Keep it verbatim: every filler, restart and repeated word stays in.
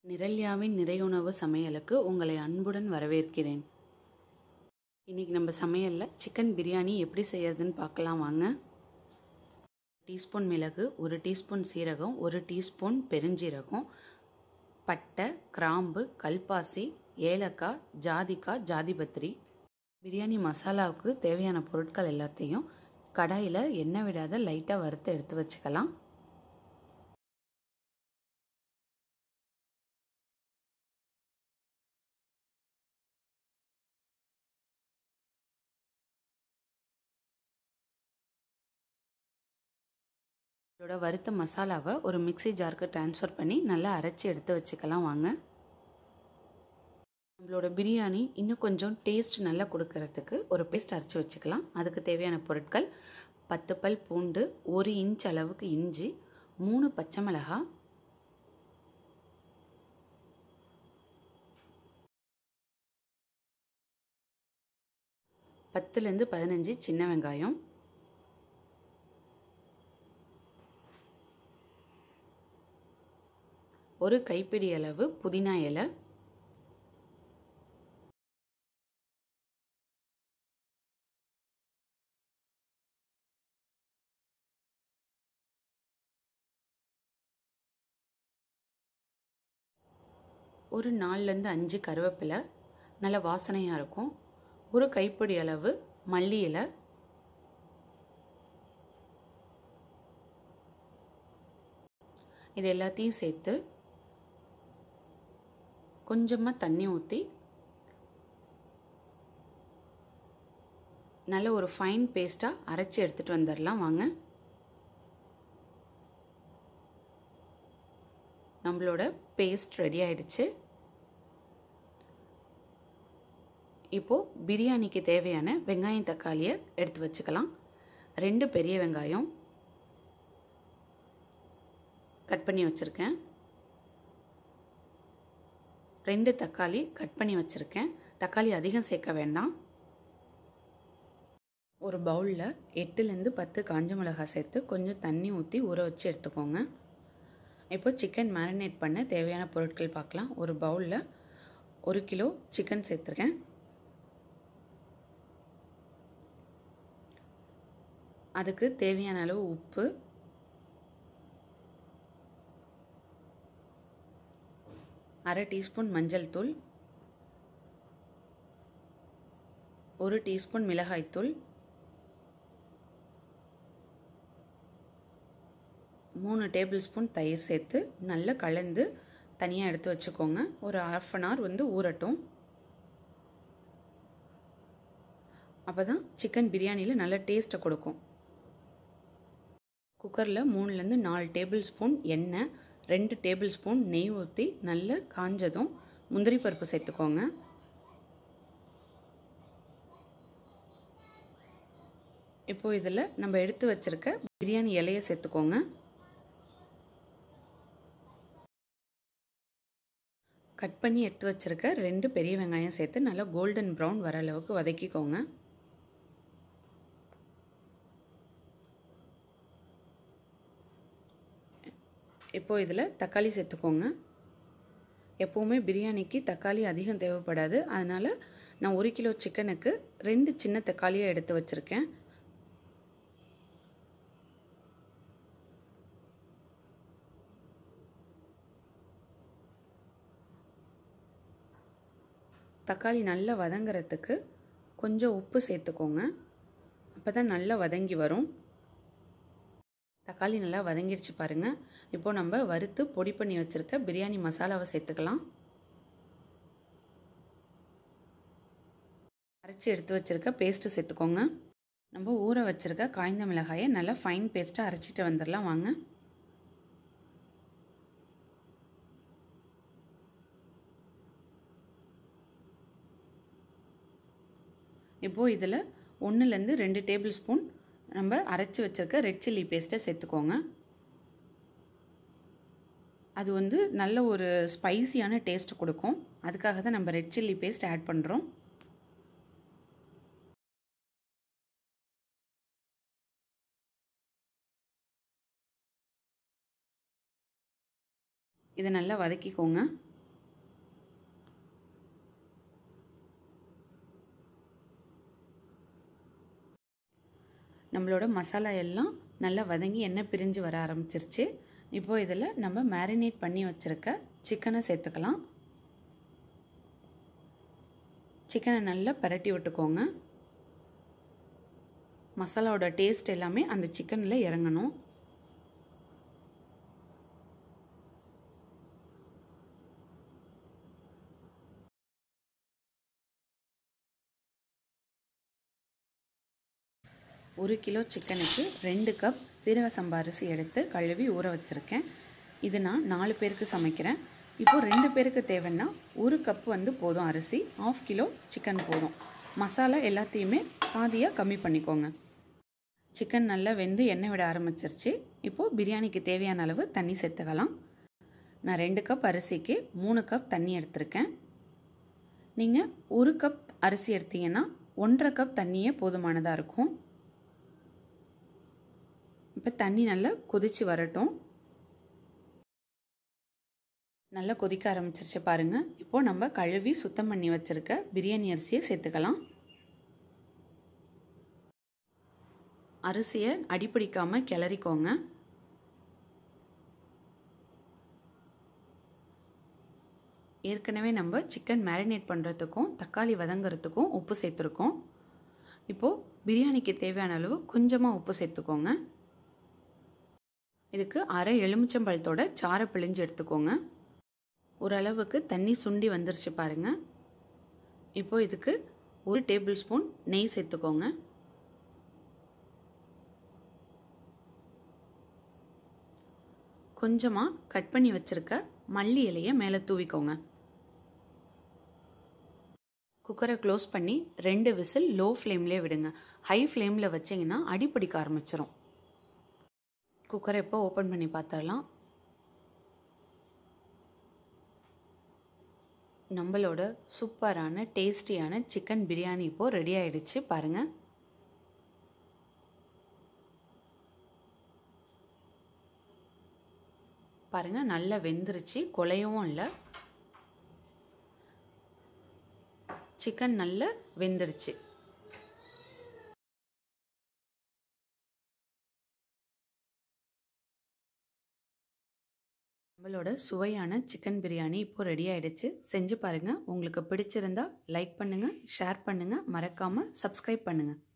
நிரல்யாவின் நிறையுணவு சமையலுக்கு உங்களை அன்புடன் வரவேற்கிறேன். இன்றைக்கி நம்ம சமையலில் சிக்கன் பிரியாணி எப்படி செய்யறதுன்னு பார்க்கலாம் வாங்க. டீஸ்பூன் மிளகு, ஒரு டீஸ்பூன் சீரகம், ஒரு டீஸ்பூன் பெருஞ்சீரகம், பட்டை, கிராம்பு, கல்பாசி, ஏலக்காய், ஜாதிக்காய், ஜாதிபத்திரி. பிரியாணி மசாலாவுக்கு தேவையான பொருட்கள் எல்லாத்தையும் கடாயில் எண்ணெய் விடாத லைட்டாக வறுத்து எடுத்து வச்சுக்கலாம். இதோட வறுத்த மசாலாவை ஒரு மிக்சி ஜாருக்கு ட்ரான்ஸ்ஃபர் பண்ணி நல்லா அரைச்சி எடுத்து வச்சுக்கலாம் வாங்க. நம்மளோட பிரியாணி இன்னும் கொஞ்சம் டேஸ்ட் நல்லா கொடுக்கறதுக்கு ஒரு பேஸ்ட் அரைச்சி வச்சுக்கலாம். அதுக்கு தேவையான பொருட்கள்: பத்து பல் பூண்டு, ஒரு இன்ச் அளவுக்கு இஞ்சி, மூணு பச்சை மிளகாய், பத்துலேருந்து பதினஞ்சு சின்ன வெங்காயம், ஒரு கைப்பிடி அளவு புதினா இலை, ஒரு நாலுலேருந்து அஞ்சு கருவேப்பிலை நல்ல வாசனையாக இருக்கும், ஒரு கைப்பிடி அளவு மல்லி இலை, இது எல்லாத்தையும் சேர்த்து கொஞ்சமாக தண்ணி ஊற்றி நல்ல ஒரு ஃபைன் பேஸ்ட்டாக அரைச்சி எடுத்துகிட்டு வந்துடலாம் வாங்க. நம்மளோட பேஸ்ட் ரெடி ஆயிடுச்சு. இப்போது பிரியாணிக்கு தேவையான வெங்காயம் தக்காளியை எடுத்து வச்சுக்கலாம். ரெண்டு பெரிய வெங்காயம் கட் பண்ணி வச்சுருக்கேன், ரெண்டு தக்காளி கட் பண்ணி வச்சுருக்கேன். தக்காளி அதிகம் சேர்க்க வேண்டாம். ஒரு பவுலில் எட்டுலேருந்து பத்து காஞ்ச மிளகாய் சேர்த்து கொஞ்சம் தண்ணி ஊற்றி ஊற வச்சு எடுத்துக்கோங்க. இப்போ சிக்கன் மேரினேட் பண்ண தேவையான பொருட்கள் பார்க்கலாம். ஒரு பவுலில் ஒரு கிலோ சிக்கன் சேர்த்துருக்கேன். அதுக்கு தேவையான அளவு உப்பு, அரை டீஸ்பூன் மஞ்சள் தூள், ஒரு டீஸ்பூன் மிளகாய்த்தூள், மூணு டேபிள் ஸ்பூன் தயிர் சேர்த்து நல்லா கலந்து தனியாக எடுத்து வச்சுக்கோங்க. ஒரு ஹாஃப் அன் ஹவர் வந்து ஊறட்டும். அப்போ தான் சிக்கன் பிரியாணியில் நல்ல டேஸ்ட்டை கொடுக்கும். குக்கரில் மூணுலேருந்து நாலு டேபிள் ஸ்பூன் எண்ணெய், ரெண்டு டேபிள் ஸ்பூன் நெய் ஊற்றி நல்லா காஞ்சதும் முந்திரி பருப்பு சேர்த்துக்கோங்க. இப்போது இதில் நம்ம எடுத்து வச்சுருக்க பிரியாணி இலையை சேர்த்துக்கோங்க. கட் பண்ணி எடுத்து வச்சுருக்க ரெண்டு பெரிய வெங்காயம் சேர்த்து நல்லா கோல்டன் ப்ரௌன் வர அளவுக்கு வதக்கிக்கோங்க. இப்போது இதில் தக்காளி சேர்த்துக்கோங்க. எப்போவுமே பிரியாணிக்கு தக்காளி அதிகம் தேவைப்படாது, அதனால் நான் ஒரு கிலோ சிக்கனுக்கு ரெண்டு சின்ன தக்காளியை எடுத்து வச்சுருக்கேன். தக்காளி நல்லா வதங்கிறதுக்கு கொஞ்சம் உப்பு சேர்த்துக்கோங்க. அப்போ தான் நல்லா வதங்கி வரும். தக்காளி நல்லா வதங்கிடுச்சு பாருங்கள். இப்போது நம்ம வறுத்து பொடி பண்ணி வச்சுருக்க பிரியாணி மசாலாவை சேர்த்துக்கலாம். அரைச்சி எடுத்து வச்சுருக்க பேஸ்ட்டு சேர்த்துக்கோங்க. நம்ம ஊற வச்சுருக்க காய்ந்த மிளகாயை நல்லா ஃபைன் பேஸ்ட்டாக அரைச்சிட்டு வந்துடலாம் வாங்க. இப்போது இதில் ஒன்றுலேருந்து ரெண்டு டேபிள் ஸ்பூன் நம்ம அரைச்சி வச்சுருக்க ரெட் சில்லி பேஸ்ட்டை சேர்த்துக்கோங்க. அது வந்து நல்ல ஒரு ஸ்பைசியான டேஸ்ட் கொடுக்கும். அதுக்காக தான் நம்ம ரெட் சில்லி பேஸ்ட் ஆட் பண்ணுறோம். இதை நல்லா வதக்கிக்கோங்க. நம்மளோட மசாலா எல்லாம் நல்லா வதங்கி எண்ணெய் பிரிஞ்சு வர ஆரம்பிச்சிருச்சு. இப்போது இதில் நம்ம மேரினேட் பண்ணி வச்சுருக்க சிக்கனை சேர்த்துக்கலாம். சிக்கனை நல்லா பரட்டி விட்டுக்கோங்க. மசாலாவோட டேஸ்ட் எல்லாமே அந்த சிக்கனில் இறங்கணும். ஒரு கிலோ சிக்கனுக்கு ரெண்டு கப் சீரக சம்பா அரிசி எடுத்து கழுவி ஊற வச்சுருக்கேன். இது நான் நாலு பேருக்கு சமைக்கிறேன். இப்போது ரெண்டு பேருக்கு தேவைன்னா ஒரு கப் வந்து போதும் அரிசி, ஆஃப் கிலோ சிக்கன் போதும். மசாலா எல்லாத்தையுமே பாதியாக கம்மி பண்ணிக்கோங்க. சிக்கன் நல்லா வெந்து எண்ணெய் விட ஆரம்பிச்சிருச்சு. இப்போது பிரியாணிக்கு தேவையான அளவு தண்ணி சேர்த்துக்கலாம். நான் ரெண்டு கப் அரிசிக்கு மூணு கப் தண்ணி எடுத்திருக்கேன். நீங்கள் ஒரு கப் அரிசி எடுத்தீங்கன்னா ஒன்றரை கப் தண்ணியே போதுமானதாக இருக்கும். இப்போ தண்ணி நல்லா கொதித்து வரட்டும். நல்லா கொதிக்க ஆரம்பிச்சிருச்சு பாருங்கள். இப்போது நம்ம கழுவி சுத்தம் பண்ணி வச்சுருக்க பிரியாணி அரிசியை சேர்த்துக்கலாம். அரிசியை அடிப்பிடிக்காமல் கிளறிக்கோங்க. ஏற்கனவே நம்ம சிக்கன் மேரினேட் பண்ணுறதுக்கும் தக்காளி வதங்கிறதுக்கும் உப்பு சேர்த்துருக்கோம். இப்போது பிரியாணிக்கு தேவையான அளவு கொஞ்சமாக உப்பு சேர்த்துக்கோங்க. இதுக்கு அரை எலுமிச்சம்பழத்தோட சாறை பிழிஞ்சு எடுத்துக்கோங்க. ஓரளவுக்கு தண்ணி சுண்டி வந்துருச்சு பாருங்கள். இப்போது இதுக்கு ஒரு டேபிள் ஸ்பூன் நெய் சேர்த்துக்கோங்க. கொஞ்சமாக கட் பண்ணி வச்சுருக்க மல்லி இலையை மேலே தூவிக்கோங்க. குக்கரை க்ளோஸ் பண்ணி ரெண்டு விசில் லோ ஃப்ளேம்லேயே விடுங்க. ஹை ஃப்ளேமில் வச்சிங்கன்னா அடிப்பிடிக்க ஆரம்பிச்சிடும். குக்கரை இப்போ ஓப்பன் பண்ணி பார்த்துடலாம். நம்மளோட சூப்பரான டேஸ்டியான சிக்கன் பிரியாணி இப்போது ரெடி ஆகிடுச்சு பாருங்கள். பாருங்கள் நல்லா வெந்துருச்சு, குலையவும் இல்லை. சிக்கன் நல்லா வெந்துருச்சு. நம்மளோட சுவையான சிக்கன் பிரியாணி இப்போ ரெடி ஆகிடுச்சு. செஞ்சு பாருங்கள். உங்களுக்கு பிடிச்சிருந்தா லைக் பண்ணுங்கள், ஷேர் பண்ணுங்கள், மறக்காமல் சப்ஸ்கிரைப் பண்ணுங்கள்.